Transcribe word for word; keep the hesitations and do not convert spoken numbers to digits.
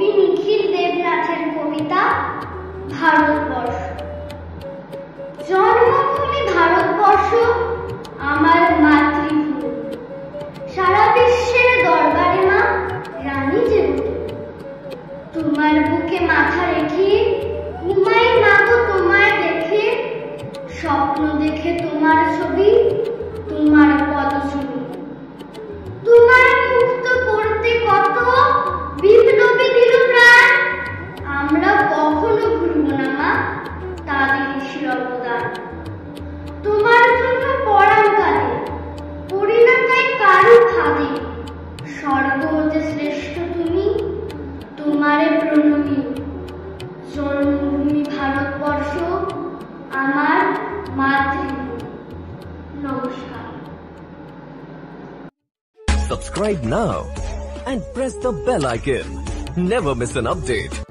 কবি নিখিল দেবনাথের কবিতা ভারতবর্ষ। জন্মভূমি ভারতবর্ষ আমার মাতৃভূমি, সারা বিশ্বের দরবারে মা রানী যে তোমার বুকে মাথা রেখে ঘুমাই মাগো তোমায় দেখে, স্বপ্ন দেখে তোমার ছবি তোমার পদচুরি। তোমার মুক্ত করতে কত বিপ্লবী দিল প্রাণ, আমরা কখনো ভুলব না মা তাদের অবদান। তোমার জন্য পরাণকালে করি না তাই কারো ফাঁদে, স্বর্গ হতে শ্রেষ্ঠ তুমি তোমারে প্রণমী। জন্মভূমি ভারতবর্ষ আমার মাতৃভূমি। নমস্কার। Subscribe now and press the bell icon. Never miss an update.